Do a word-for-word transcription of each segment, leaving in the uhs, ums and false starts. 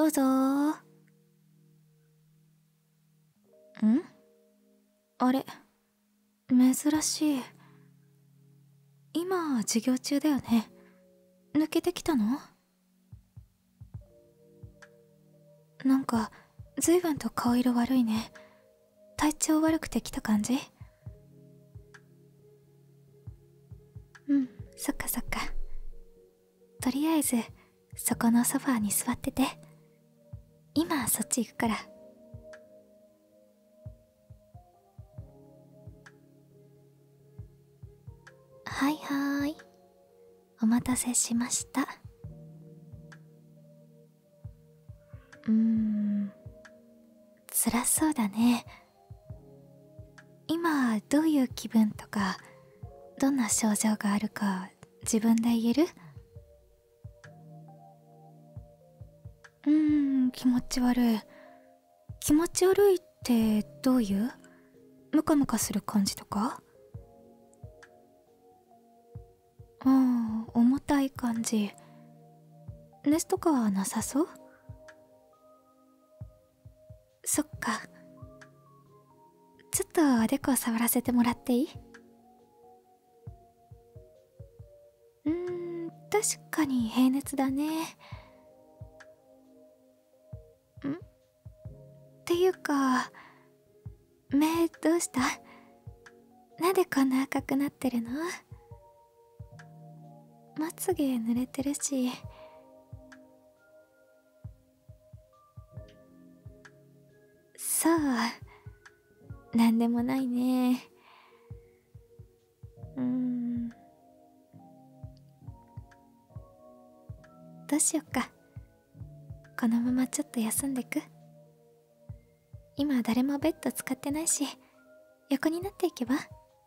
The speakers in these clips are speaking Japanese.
どうぞー。ん？あれ、珍しい。今授業中だよね。抜けてきたの？なんか随分と顔色悪いね。体調悪くて来た感じ？うん、そっかそっか。とりあえずそこのソファーに座ってて。今そっち行くから。はいはーい、お待たせしました。うーん、辛そうだね。今どういう気分とかどんな症状があるか自分で言える？うーん、気持ち悪い。気持ち悪いってどういう？ムカムカする感じとか？ああ、重たい感じ。熱とかはなさそう？そっか。ちょっとおでこ触らせてもらっていい？うーん、確かに平熱だね。ん？っていうか、目どうした？なんでこんな赤くなってるの？まつげ濡れてるし。そう、なんでもないね。うーん、どうしよっか。このままちょっと休んでく？今誰もベッド使ってないし、横になっていけば？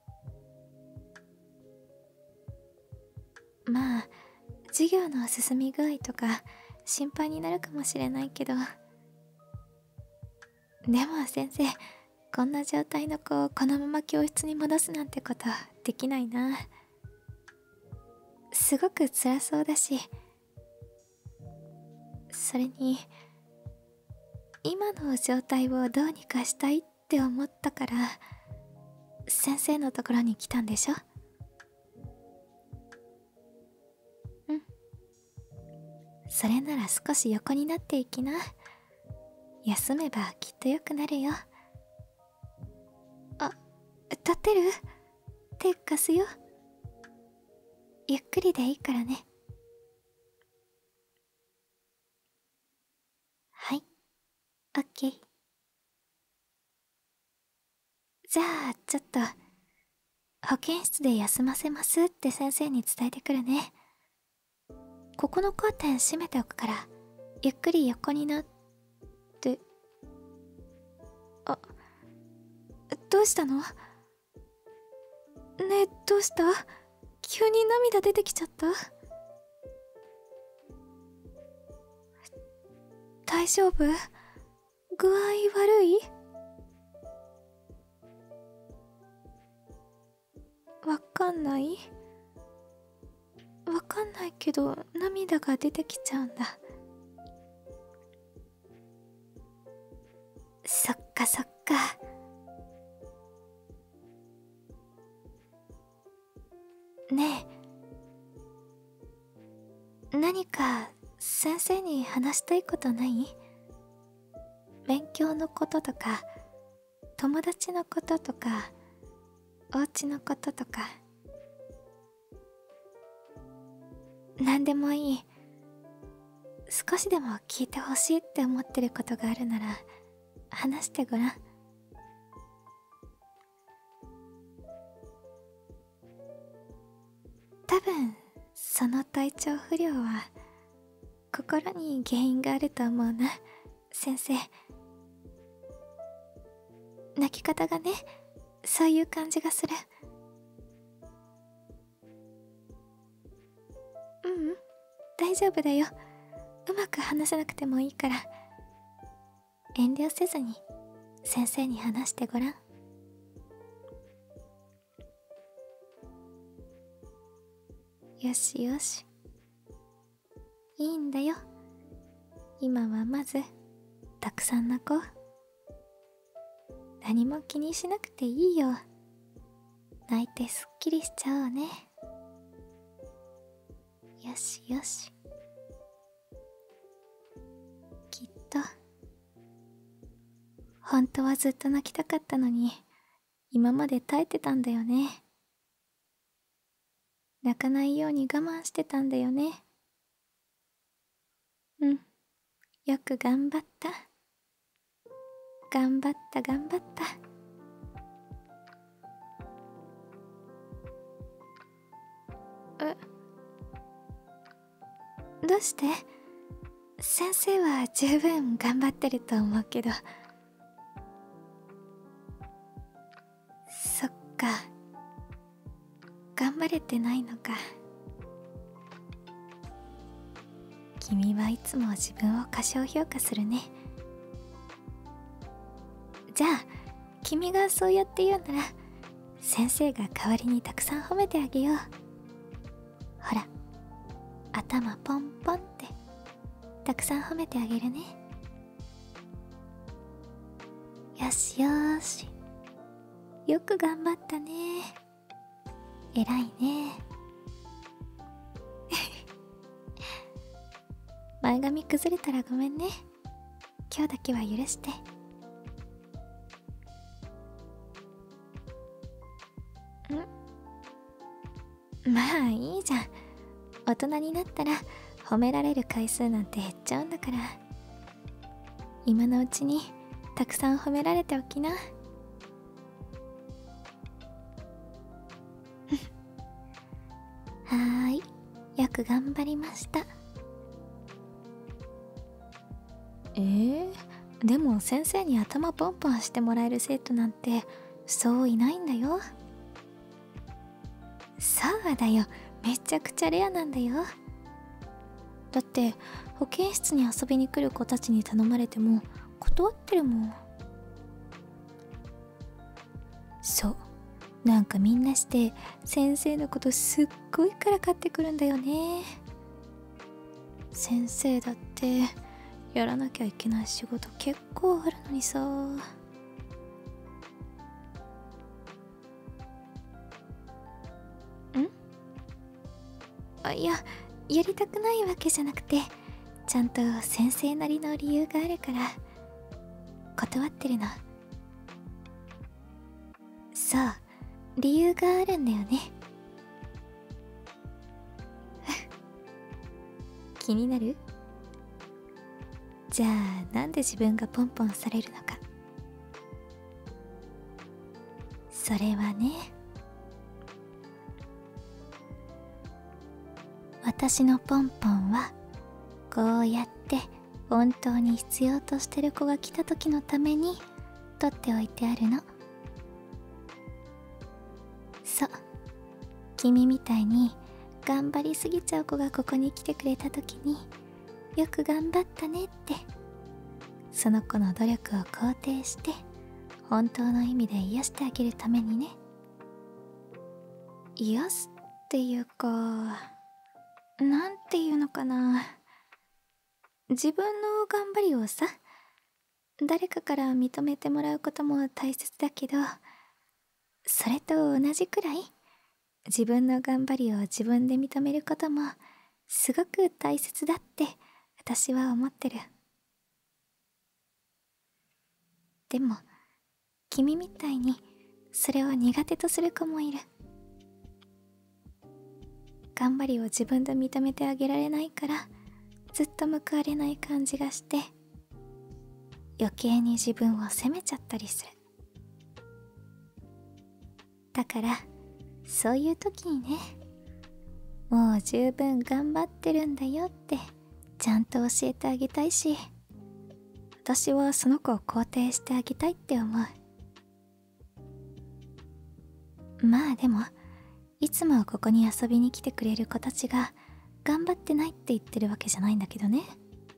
まあ授業の進み具合とか心配になるかもしれないけど、でも先生、こんな状態の子をこのまま教室に戻すなんてことできないな。すごく辛そうだし、それに今の状態をどうにかしたいって思ったから先生のところに来たんでしょ？うん、それなら少し横になっていきな。休めばきっと良くなるよ。あ、立ってる？手貸すよ。ゆっくりでいいからね。はい、オッケー。じゃあちょっと保健室で休ませますって先生に伝えてくるね。ここのカーテン閉めておくからゆっくり横になって。あ、どうしたの？ねえ、どうした？急に涙出てきちゃった？大丈夫？具合悪い？わかんない？わかんないけど涙が出てきちゃうんだ。そっかそっか。ねえ、何か先生に話したいことない？勉強のこととか友達のこととかお家のこととか。何でもいい。少しでも聞いてほしいって思ってることがあるなら話してごらん。多分その体調不良は心に原因があると思うな、先生。泣き方がね、そういう感じがする。ううん、大丈夫だよ。うまく話せなくてもいいから遠慮せずに先生に話してごらん。よしよし、いいんだよ。 今はまずたくさん泣こう。何も気にしなくていいよ。泣いてすっきりしちゃおうね。よしよし。きっと本当はずっと泣きたかったのに今まで耐えてたんだよね。泣かないように我慢してたんだよね。うん、よく頑張った。頑張った頑張った。え、どうして？先生は十分頑張ってると思うけど。そっか、頑張れてないのか。君はいつも自分を過小評価するね。じゃあ君がそうやって言うなら先生が代わりにたくさん褒めてあげよう。ほら、頭ポンポンってたくさん褒めてあげるね。よしよーし、よく頑張ったね。偉いね。前髪崩れたらごめんね。今日だけは許して。ん？まあいいじゃん。大人になったら褒められる回数なんて減っちゃうんだから、今のうちにたくさん褒められておきな。はーい、よく頑張りました。えー、でも先生に頭ポンポンしてもらえる生徒なんてそういないんだよ。そうだよ、めちゃくちゃレアなんだよ。だって保健室に遊びに来る子たちに頼まれても断ってるもん。そう、なんかみんなして先生のことすっごいからかってくるんだよね。先生だってやらなきゃいけない仕事結構あるのにさ。ん？あ、いや、やりたくないわけじゃなくて、ちゃんと先生なりの理由があるから断ってるの。そう、理由があるんだよね。気になる？じゃあなんで自分がポンポンされるのか。それはね、私のポンポンはこうやって本当に必要としてる子が来た時のために取っておいてあるの。そう、君みたいに頑張りすぎちゃう子がここに来てくれた時によく頑張ったねってその子の努力を肯定して本当の意味で癒してあげるためにね。癒すっていうか、なんていうのかな、自分の頑張りをさ、誰かから認めてもらうことも大切だけど、それと同じくらい自分の頑張りを自分で認めることもすごく大切だって私は思ってる。でも君みたいにそれを苦手とする子もいる。頑張りを自分で認めてあげられないからずっと報われない感じがして余計に自分を責めちゃったりする。だからそういう時にね、もう十分頑張ってるんだよってちゃんと教えてあげたいし、私はその子を肯定してあげたいって思う。まあでもいつもここに遊びに来てくれる子たちが頑張ってないって言ってるわけじゃないんだけどね。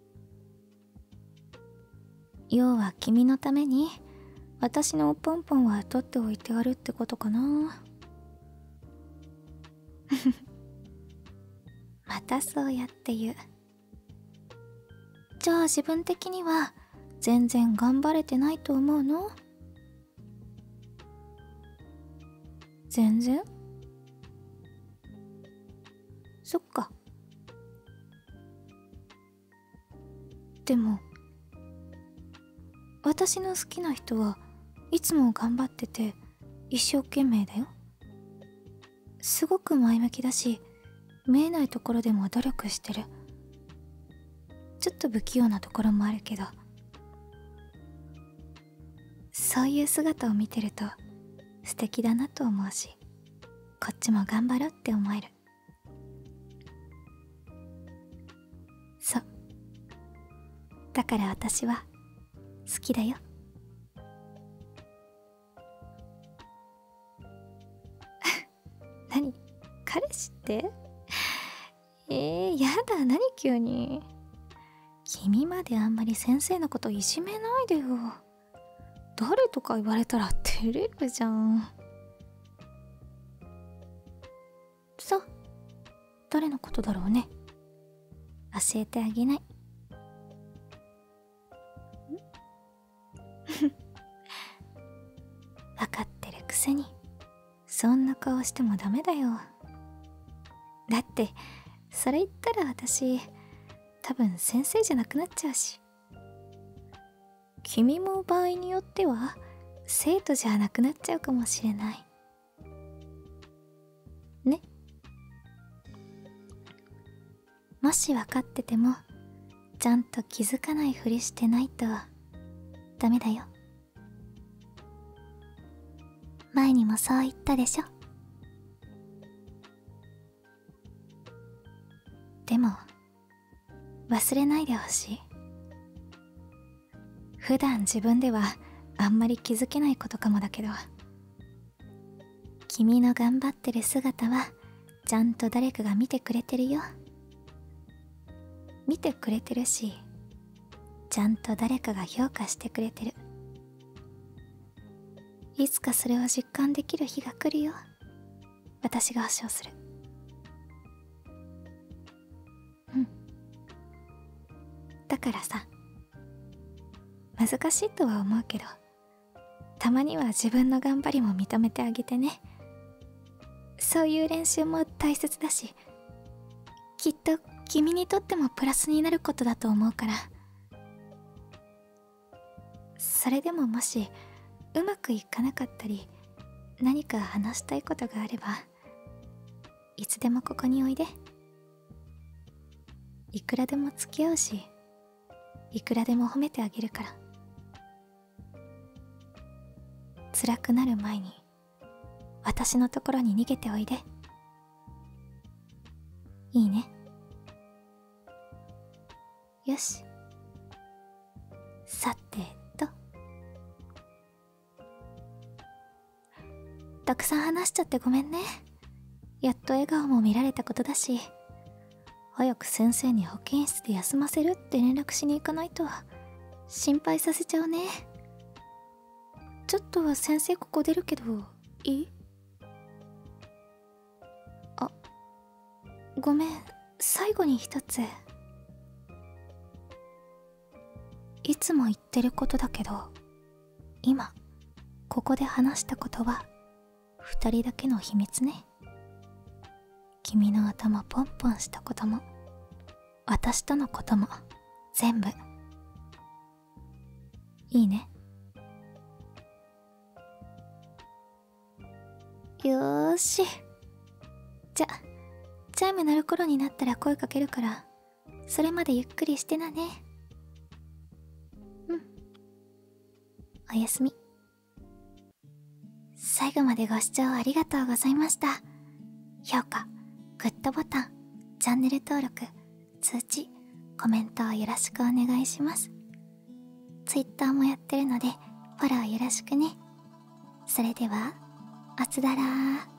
要は君のために私のポンポンは取っておいてあるってことかな。またそうやって言う。 じゃあ自分的には全然頑張れてないと思うの？全然？そっか。でも私の好きな人はいつも頑張ってて一生懸命だよ。すごく前向きだし、見えないところでも努力してる。ちょっと不器用なところもあるけど、そういう姿を見てると素敵だなと思うし、こっちも頑張ろうって思える。そう、だから私は好きだよ。何？彼氏って？えー、やだ、何急に。君まであんまり先生のこといじめないでよ。誰とか言われたら照れるじゃん。さ、誰のことだろうね。教えてあげない。分かってるくせにそんな顔してもダメだよ。だってそれ言ったら私多分先生じゃなくなっちゃうし。君も場合によっては生徒じゃなくなっちゃうかもしれないね。もし分かっててもちゃんと気づかないふりしてないとダメだよ。前にもそう言ったでしょ。でも忘れないでほしい。普段自分ではあんまり気づけないことかもだけど、君の頑張ってる姿はちゃんと誰かが見てくれてるよ。見てくれてるし、ちゃんと誰かが評価してくれてる。いつかそれを実感できる日が来るよ。私が保証する。うん。だからさ、難しいとは思うけど、たまには自分の頑張りも認めてあげてね。そういう練習も大切だし、きっと君にとってもプラスになることだと思うから。それでももしうまくいかなかったり、何か話したいことがあればいつでもここにおいで。いくらでも付き合うし、いくらでも褒めてあげるから。辛くなる前に私のところに逃げておいで。いいね。よし。さてと、たくさん話しちゃってごめんね。やっと笑顔も見られたことだし、早く先生に保健室で休ませるって連絡しに行かないと心配させちゃうね。ちょっとは先生ここ出るけどいい？あ、ごめん、最後に一つ。いつも言ってることだけど、今ここで話したことは二人だけの秘密ね。君の頭ポンポンしたことも私とのことも全部いいね。よーし。じゃ、チャイム鳴る頃になったら声かけるから、それまでゆっくりしてなね。うん。おやすみ。最後までご視聴ありがとうございました。評価、グッドボタン、チャンネル登録、通知、コメントをよろしくお願いします。Twitter もやってるのでフォローよろしくね。それでは、あつだらー。